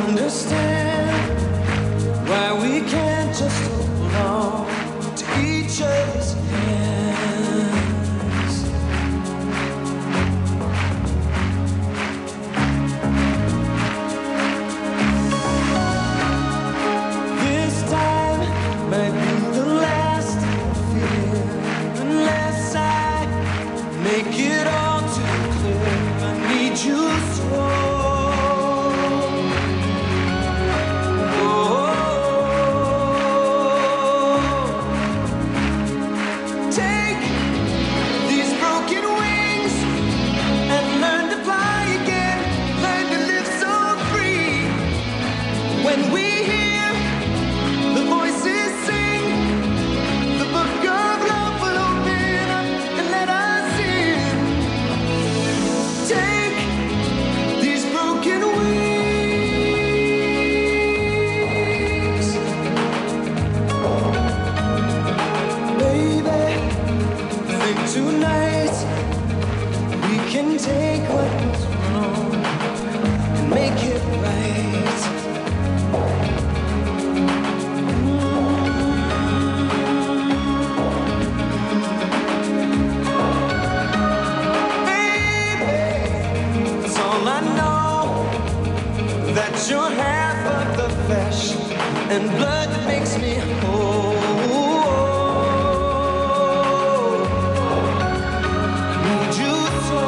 understand why we can't just hold on to each other's hands. This time might be the last fear, unless I make it all too clear. I need you so. When we hear the voices sing, the book of love will open up and let us in. Take these broken wings. Baby, think tonight we can take what was wrong and make it right. That you're half of the flesh and blood that makes me whole. Need you so.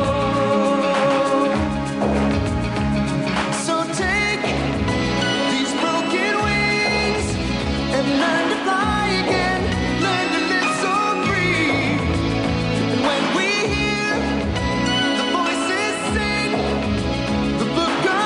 So take these broken wings and learn to fly again. Learn to live so free. And when we hear the voices sing, the book of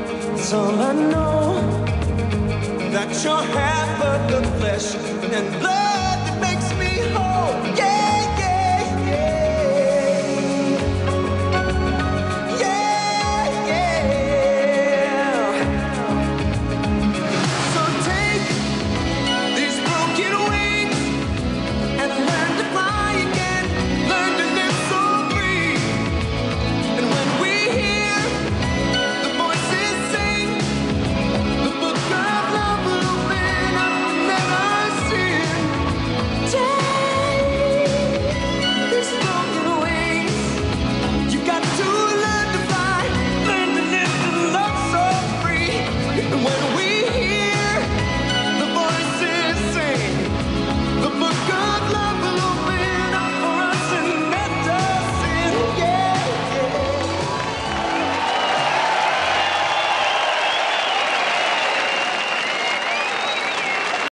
all I know, that you're half of the flesh and blood.